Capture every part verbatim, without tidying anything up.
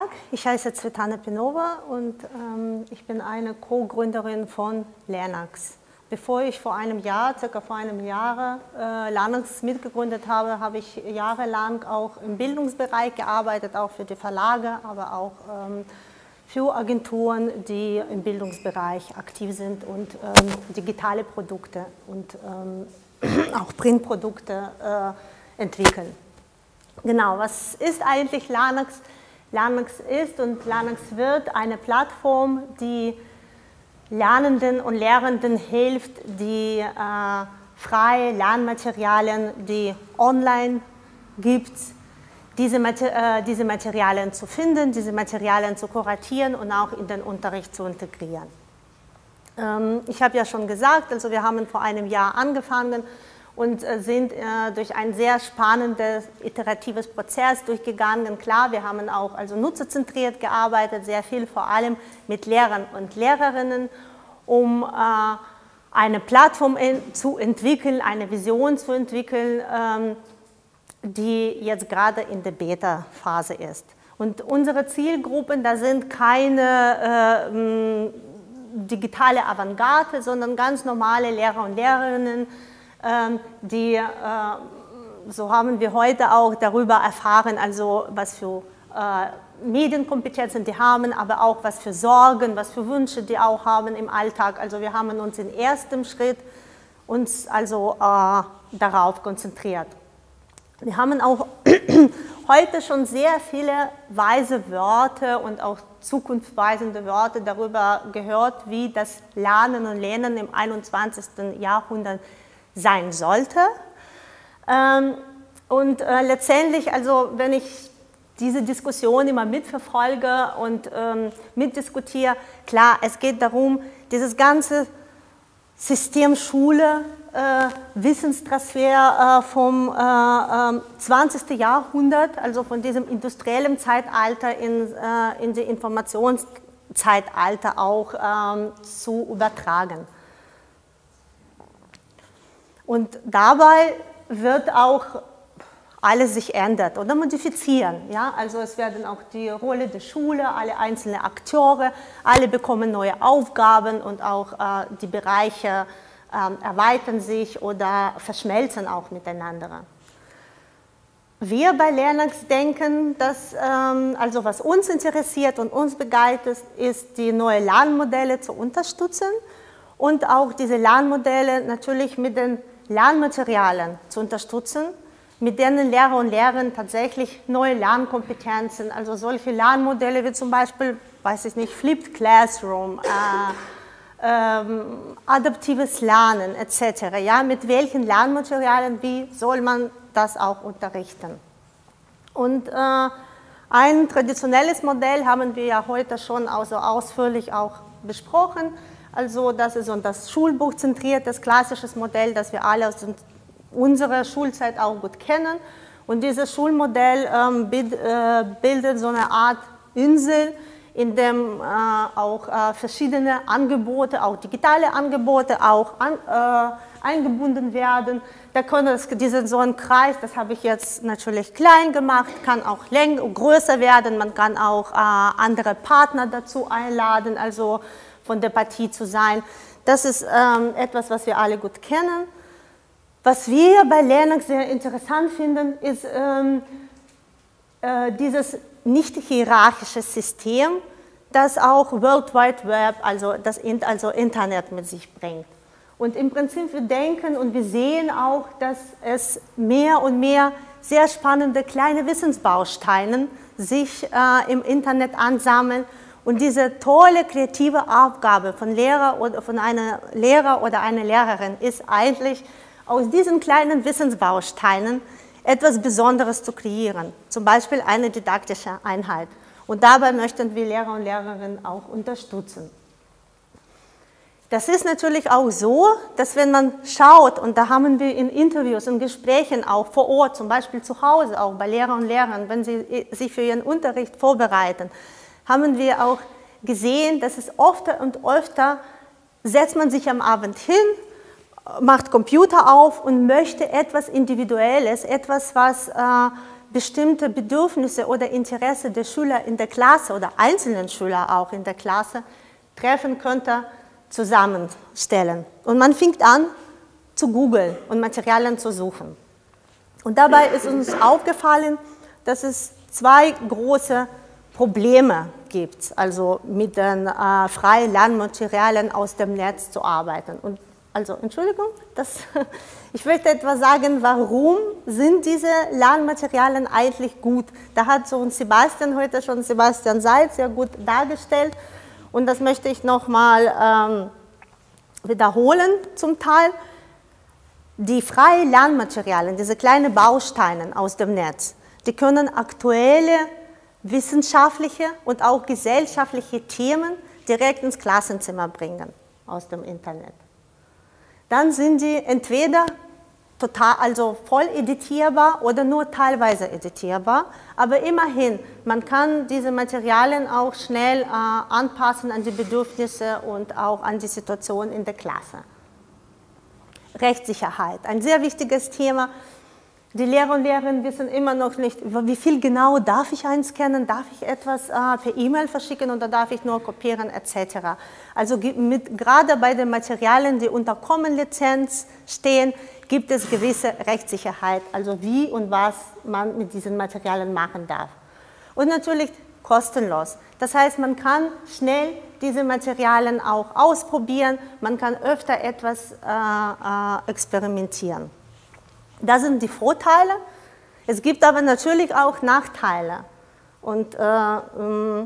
Ich heiße Cvetana Pinova und ähm, ich bin eine Co-Gründerin von Lernax. Bevor ich vor einem Jahr, circa vor einem Jahr, äh, Lernax mitgegründet habe, habe ich jahrelang auch im Bildungsbereich gearbeitet, auch für die Verlage, aber auch ähm, für Agenturen, die im Bildungsbereich aktiv sind und ähm, digitale Produkte und ähm, auch Printprodukte äh, entwickeln. Genau, was ist eigentlich Lernax? Lernax ist und Lernax wird eine Plattform, die Lernenden und Lehrenden hilft, die äh, freie Lernmaterialien, die online gibt, diese, Mater äh, diese Materialien zu finden, diese Materialien zu kuratieren und auch in den Unterricht zu integrieren. Ähm, ich habe ja schon gesagt, also wir haben vor einem Jahr angefangen und äh, sind äh, durch ein sehr spannendes, iteratives Prozess durchgegangen. Klar, wir haben auch also nutzerzentriert gearbeitet, sehr viel vor allem mit Lehrern und Lehrerinnen, um äh, eine Plattform in, zu entwickeln, eine Vision zu entwickeln, ähm, die jetzt gerade in der Beta-Phase ist. Und unsere Zielgruppen, da sind keine äh, digitale Avantgarde, sondern ganz normale Lehrer und Lehrerinnen, die, so haben wir heute auch darüber erfahren, also was für Medienkompetenzen die haben, aber auch was für Sorgen, was für Wünsche die auch haben im Alltag. Also wir haben uns im ersten Schritt uns also äh, darauf konzentriert. Wir haben auch heute schon sehr viele weise Wörter und auch zukunftsweisende Wörter darüber gehört, wie das Lernen und Lernen im einundzwanzigsten Jahrhundert sein sollte. Ähm, und äh, letztendlich, also wenn ich diese Diskussion immer mitverfolge und ähm, mitdiskutiere, klar, es geht darum, dieses ganze System Schule, äh, Wissenstransfer äh, vom äh, äh, zwanzigsten Jahrhundert, also von diesem industriellen Zeitalter in, äh, in die Informationszeitalter auch ähm, zu übertragen. Und dabei wird auch alles sich ändern oder modifizieren. Ja? Also es werden auch die Rolle der Schule, alle einzelnen Akteure, alle bekommen neue Aufgaben und auch äh, die Bereiche äh, erweitern sich oder verschmelzen auch miteinander. Wir bei Lernax denken, dass, ähm, also was uns interessiert und uns begeistert, ist, die neuen Lernmodelle zu unterstützen und auch diese Lernmodelle natürlich mit den Lernmaterialien zu unterstützen, mit denen Lehrer und Lehrerinnen tatsächlich neue Lernkompetenzen, also solche Lernmodelle wie zum Beispiel, weiß ich nicht, Flipped Classroom, äh, ähm, adaptives Lernen et cetera. Ja, mit welchen Lernmaterialien, wie soll man das auch unterrichten? Und äh, ein traditionelles Modell haben wir ja heute schon also ausführlich auch besprochen. Also das ist das schulbuchzentriertes, klassisches Modell, das wir alle aus unserer Schulzeit auch gut kennen. Und dieses Schulmodell ähm, bildet so eine Art Insel, in dem äh, auch äh, verschiedene Angebote, auch digitale Angebote auch an, äh, eingebunden werden. Da kann es, diese, so ein Kreis, das habe ich jetzt natürlich klein gemacht, kann auch länger, größer werden. Man kann auch äh, andere Partner dazu einladen, also von der Partie zu sein. Das ist ähm, etwas, was wir alle gut kennen. Was wir bei Lernax sehr interessant finden, ist ähm, äh, dieses nicht hierarchische System, das auch World Wide Web, also das also Internet mit sich bringt. Und im Prinzip wir denken und wir sehen auch, dass es mehr und mehr sehr spannende kleine Wissensbausteine sich äh, im Internet ansammeln. Und diese tolle kreative Aufgabe von Lehrer oder von einer Lehrer oder einer Lehrerin ist eigentlich, aus diesen kleinen Wissensbausteinen etwas Besonderes zu kreieren, zum Beispiel eine didaktische Einheit. Und dabei möchten wir Lehrer und Lehrerinnen auch unterstützen. Das ist natürlich auch so, dass wenn man schaut, und da haben wir in Interviews, in Gesprächen auch vor Ort, zum Beispiel zu Hause, auch bei Lehrern und Lehrern, wenn sie sich für ihren Unterricht vorbereiten, haben wir auch gesehen, dass es öfter und öfter setzt man sich am Abend hin, macht Computer auf und möchte etwas Individuelles, etwas, was äh, bestimmte Bedürfnisse oder Interesse der Schüler in der Klasse oder einzelnen Schüler auch in der Klasse treffen könnte, zusammenstellen. Und man fängt an zu googeln und Materialien zu suchen. Und dabei ist uns aufgefallen, dass es zwei große Probleme gibt, also mit den äh, freien Lernmaterialien aus dem Netz zu arbeiten. Und also, Entschuldigung, das, ich möchte etwas sagen, warum sind diese Lernmaterialien eigentlich gut? Da hat so Sebastian heute schon, Sebastian Seitz, sehr gut dargestellt. Und das möchte ich nochmal ähm, wiederholen zum Teil. Die freien Lernmaterialien, diese kleinen Bausteine aus dem Netz, die können aktuelle wissenschaftliche und auch gesellschaftliche Themen direkt ins Klassenzimmer bringen aus dem Internet. Dann sind die entweder total, also voll editierbar oder nur teilweise editierbar, aber immerhin, man kann diese Materialien auch schnell äh, anpassen an die Bedürfnisse und auch an die Situation in der Klasse. Rechtssicherheit, ein sehr wichtiges Thema. Die Lehrer und Lehrerinnen wissen immer noch nicht, wie viel genau darf ich einscannen, darf ich etwas äh, per E-Mail verschicken oder darf ich nur kopieren et cetera. Also mit, gerade bei den Materialien, die unter Common-Lizenz stehen, gibt es gewisse Rechtssicherheit, also wie und was man mit diesen Materialien machen darf. Und natürlich kostenlos. Das heißt, man kann schnell diese Materialien auch ausprobieren, man kann öfter etwas äh, äh, experimentieren. Das sind die Vorteile. Es gibt aber natürlich auch Nachteile. Und äh, ähm,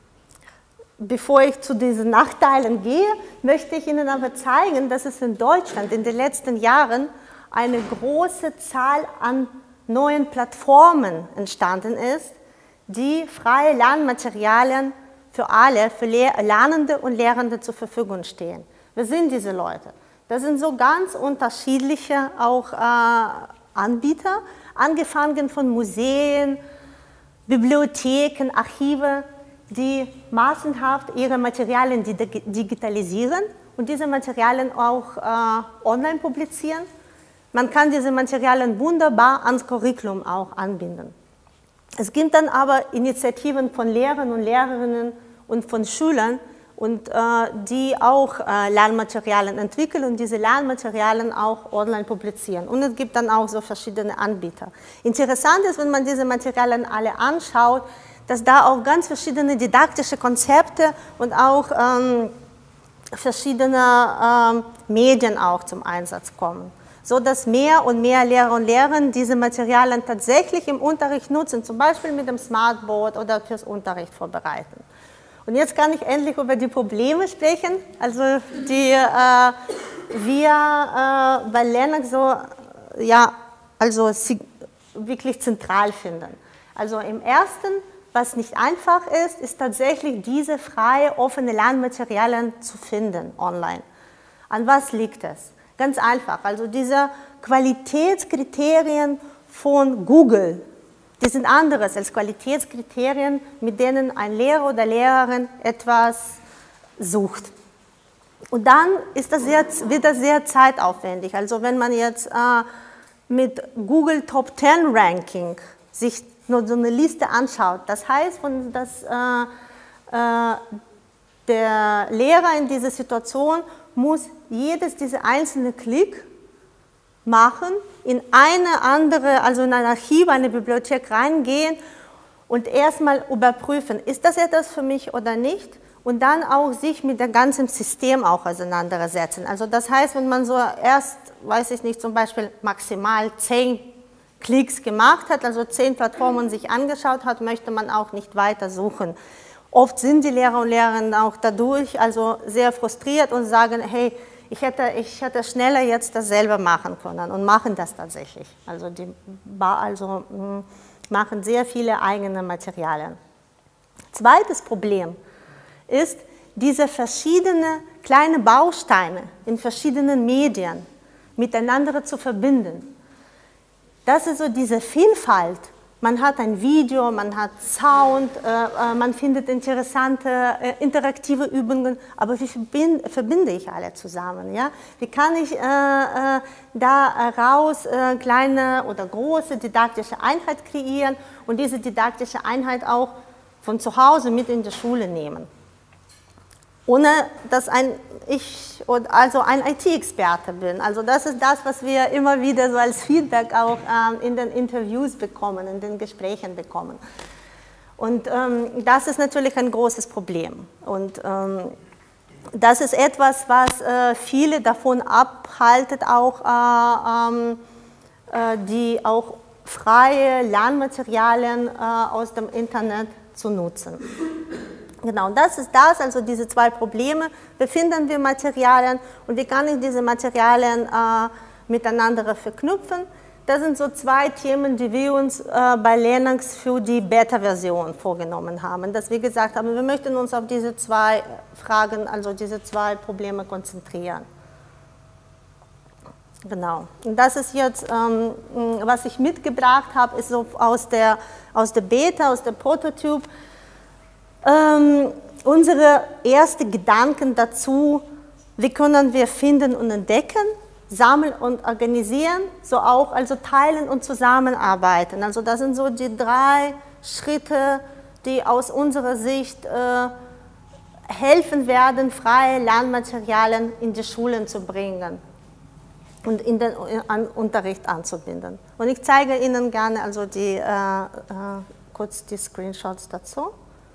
bevor ich zu diesen Nachteilen gehe, möchte ich Ihnen aber zeigen, dass es in Deutschland in den letzten Jahren eine große Zahl an neuen Plattformen entstanden ist, die freie Lernmaterialien für alle, für Lernende und Lehrende zur Verfügung stehen. Wer sind diese Leute? Das sind so ganz unterschiedliche auch äh, Anbieter, angefangen von Museen, Bibliotheken, Archive, die massenhaft ihre Materialien digitalisieren und diese Materialien auch äh, online publizieren. Man kann diese Materialien wunderbar ans Curriculum auch anbinden. Es gibt dann aber Initiativen von Lehrern und Lehrerinnen und von Schülern, und äh, die auch äh, Lernmaterialien entwickeln und diese Lernmaterialien auch online publizieren. Und es gibt dann auch so verschiedene Anbieter. Interessant ist, wenn man diese Materialien alle anschaut, dass da auch ganz verschiedene didaktische Konzepte und auch ähm, verschiedene ähm, Medien auch zum Einsatz kommen, so dass mehr und mehr Lehrer und Lehrerinnen diese Materialien tatsächlich im Unterricht nutzen, zum Beispiel mit dem Smartboard oder fürs Unterricht vorbereiten. Und jetzt kann ich endlich über die Probleme sprechen, also die äh, wir äh, bei Lennox so, ja, also wirklich zentral finden. Also im ersten, was nicht einfach ist, ist tatsächlich diese freie, offene Lernmaterialien zu finden online. An was liegt es? Ganz einfach, also diese Qualitätskriterien von Google, die sind anderes als Qualitätskriterien, mit denen ein Lehrer oder Lehrerin etwas sucht. Und dann ist das sehr, wird das sehr zeitaufwendig. Also wenn man jetzt äh, mit Google Top zehn Ranking sich nur so eine Liste anschaut, das heißt, dass äh, äh, der Lehrer in dieser Situation muss jedes dieser einzelne Klick machen, in eine andere, also in ein Archiv, eine Bibliothek reingehen und erstmal überprüfen, ist das etwas für mich oder nicht, und dann auch sich mit dem ganzen System auch auseinandersetzen. Also das heißt, wenn man so erst, weiß ich nicht, zum Beispiel maximal zehn Klicks gemacht hat, also zehn Plattformen sich angeschaut hat, möchte man auch nicht weiter suchen. Oft sind die Lehrer und Lehrerinnen auch dadurch also sehr frustriert und sagen, hey, Ich hätte, ich hätte schneller jetzt das selber machen können und machen das tatsächlich. Also die also, mh, machen sehr viele eigene Materialien. Zweites Problem ist, diese verschiedenen kleinen Bausteine in verschiedenen Medien miteinander zu verbinden. Das ist so diese Vielfalt Man hat ein Video, man hat Sound, äh, man findet interessante äh, interaktive Übungen, aber wie verbind, verbinde ich alle zusammen? Ja? Wie kann ich äh, äh, daraus äh, kleine oder große didaktische Einheit kreieren und diese didaktische Einheit auch von zu Hause mit in die Schule nehmen? Ohne dass ein, ich also ein I T-Experte bin. Also das ist das, was wir immer wieder so als Feedback auch ähm, in den Interviews bekommen, in den Gesprächen bekommen. Und ähm, das ist natürlich ein großes Problem. Und ähm, das ist etwas, was äh, viele davon abhaltet, auch äh, ähm, äh, die auch freie Lernmaterialien äh, aus dem Internet zu nutzen. Genau, das ist das, also diese zwei Probleme. Wie finden wir Materialien und wie kann ich diese Materialien äh, miteinander verknüpfen? Das sind so zwei Themen, die wir uns äh, bei Linux für die Beta-Version vorgenommen haben. Dass wir gesagt haben, wir möchten uns auf diese zwei Fragen, also diese zwei Probleme konzentrieren. Genau. Und das ist jetzt, ähm, was ich mitgebracht habe, ist so aus der, aus der Beta, aus der Prototyp. Ähm, unsere ersten Gedanken dazu, wie können wir finden und entdecken, sammeln und organisieren, so auch also teilen und zusammenarbeiten. Also das sind so die drei Schritte, die aus unserer Sicht äh, helfen werden, freie Lernmaterialien in die Schulen zu bringen und in den an Unterricht anzubinden. Und ich zeige Ihnen gerne also die, äh, äh, kurz die Screenshots dazu.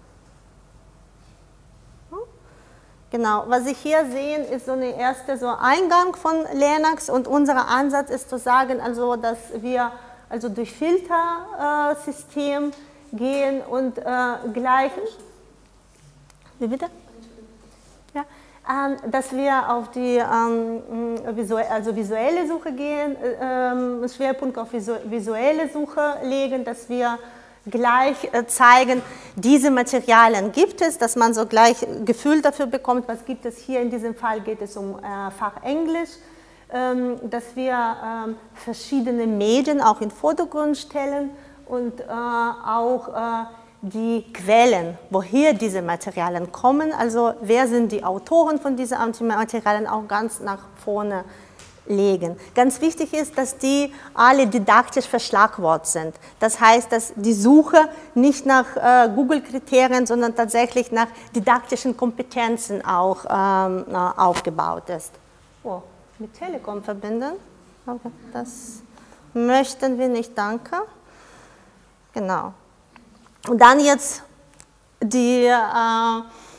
Genau, was Sie hier sehen, ist so eine erste so Eingang von Linux und unser Ansatz ist zu sagen, also, dass wir also durch Filtersystem äh, gehen und äh, gleich, wie bitte? Ja, ähm, dass wir auf die ähm, visuelle, also visuelle Suche gehen, äh, Schwerpunkt auf visu visuelle Suche legen, dass wir gleich äh, zeigen, diese Materialien gibt es, dass man so gleich Gefühl dafür bekommt, was gibt es hier. In diesem Fall geht es um äh, Fach Englisch, ähm, dass wir ähm, verschiedene Medien auch in den Vordergrund stellen und äh, auch äh, die Quellen, woher diese Materialien kommen, also wer sind die Autoren von diesen Materialien, auch ganz nach vorne legen. Ganz wichtig ist, dass die alle didaktisch verschlagwortet sind. Das heißt, dass die Suche nicht nach äh, Google-Kriterien, sondern tatsächlich nach didaktischen Kompetenzen auch ähm, aufgebaut ist. Oh, mit Telekom verbinden? Okay, das möchten wir nicht, danke. Genau. Und dann jetzt die äh,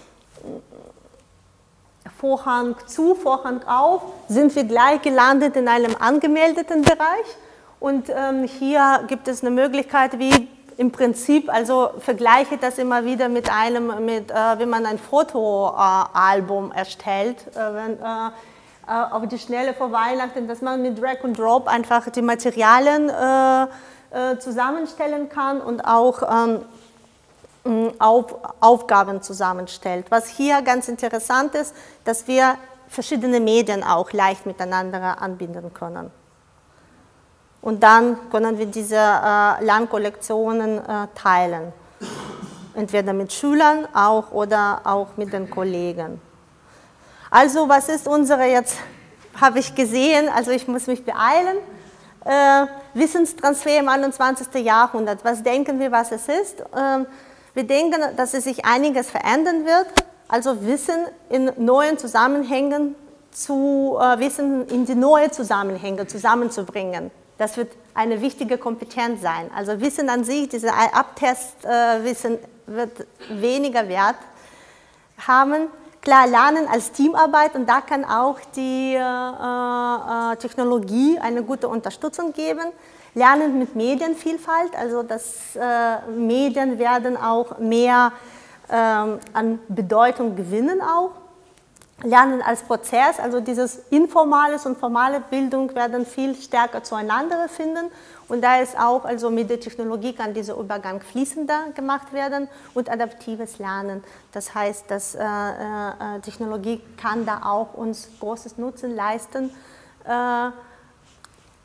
Vorhang zu, Vorhang auf, sind wir gleich gelandet in einem angemeldeten Bereich. Und ähm, hier gibt es eine Möglichkeit, wie im Prinzip, also vergleiche das immer wieder mit einem, mit, äh, wie man ein Fotoalbum äh, erstellt, äh, wenn, äh, äh, auf die Schnelle vor Weihnachten, dass man mit Drag and Drop einfach die Materialien äh, äh, zusammenstellen kann und auch ähm, Auf, Aufgaben zusammenstellt. Was hier ganz interessant ist, dass wir verschiedene Medien auch leicht miteinander anbinden können. Und dann können wir diese äh, Lernkollektionen äh, teilen. Entweder mit Schülern auch oder auch mit den Kollegen. Also was ist unsere jetzt, habe ich gesehen, also ich muss mich beeilen, äh, Wissenstransfer im einundzwanzigsten Jahrhundert. Was denken wir, was es ist? Ähm, Wir denken, dass es sich einiges verändern wird, also Wissen in neuen Zusammenhängen zu äh, Wissen in die neuen Zusammenhänge zusammenzubringen. Das wird eine wichtige Kompetenz sein. Also Wissen an sich, dieses Abtestwissen äh, wird weniger Wert haben. Klar, Lernen als Teamarbeit und da kann auch die äh, äh, Technologie eine gute Unterstützung geben. Lernen mit Medienvielfalt, also dass äh, Medien werden auch mehr ähm, an Bedeutung gewinnen auch. Lernen als Prozess, also dieses informales und formale Bildung werden viel stärker zueinander finden und da ist auch, also mit der Technologie kann dieser Übergang fließender gemacht werden und adaptives Lernen. Das heißt, dass äh, äh, Technologie kann da auch uns großes Nutzen leisten, äh,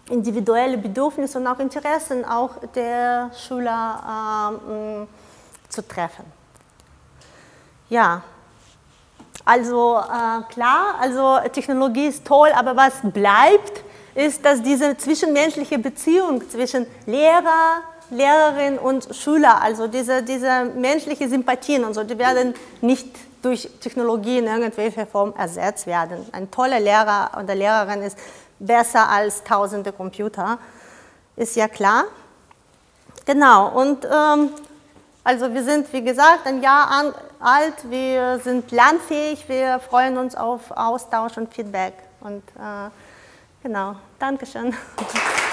individuelle Bedürfnisse und auch Interessen auch der Schüler ähm, zu treffen. Ja, also äh, klar, also Technologie ist toll, aber was bleibt, ist, dass diese zwischenmenschliche Beziehung zwischen Lehrer, Lehrerin und Schüler, also diese, diese menschliche Sympathien und so, die werden nicht durch Technologie in irgendwelcher Form ersetzt werden. Ein toller Lehrer oder Lehrerin ist besser als tausende Computer, ist ja klar. Genau, und ähm, also wir sind, wie gesagt, ein Jahr an, alt, wir sind lernfähig, wir freuen uns auf Austausch und Feedback. Und äh, genau, Dankeschön.